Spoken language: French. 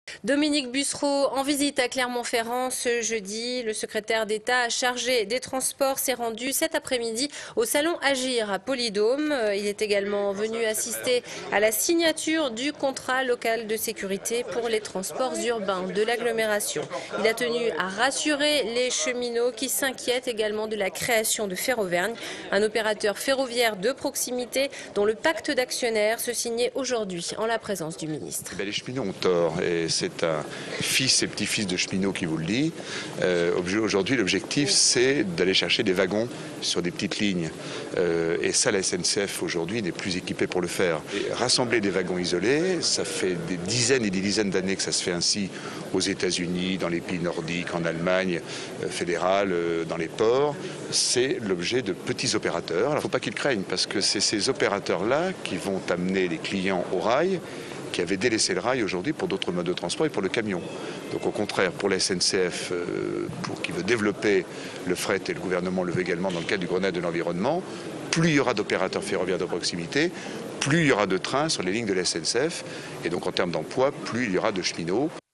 Dominique Bussereau en visite à Clermont-Ferrand ce jeudi. Le secrétaire d'État chargé des transports s'est rendu cet après-midi au salon Agir à Polydôme. Il est également venu assister à la signature du contrat local de sécurité pour les transports urbains de l'agglomération. Il a tenu à rassurer les cheminots qui s'inquiètent également de la création de Ferrovergne, un opérateur ferroviaire de proximité dont le pacte d'actionnaires se signait aujourd'hui en la présence du ministre. Les cheminots ont tort et c'est un fils et petit-fils de cheminot qui vous le dit. Aujourd'hui, l'objectif, c'est d'aller chercher des wagons sur des petites lignes. Et ça, la SNCF, aujourd'hui, n'est plus équipée pour le faire. Et rassembler des wagons isolés, ça fait des dizaines et des dizaines d'années que ça se fait ainsi aux États-Unis, dans les pays nordiques, en Allemagne fédérale, dans les ports. C'est l'objet de petits opérateurs. Alors, il ne faut pas qu'ils craignent, parce que c'est ces opérateurs-là qui vont amener les clients au rail, qui avait délaissé le rail aujourd'hui pour d'autres modes de transport et pour le camion. Donc au contraire, pour la SNCF, qui veut développer le fret, et le gouvernement le veut également dans le cadre du Grenelle de l'environnement, plus il y aura d'opérateurs ferroviaires de proximité, plus il y aura de trains sur les lignes de la SNCF, et donc en termes d'emploi, plus il y aura de cheminots.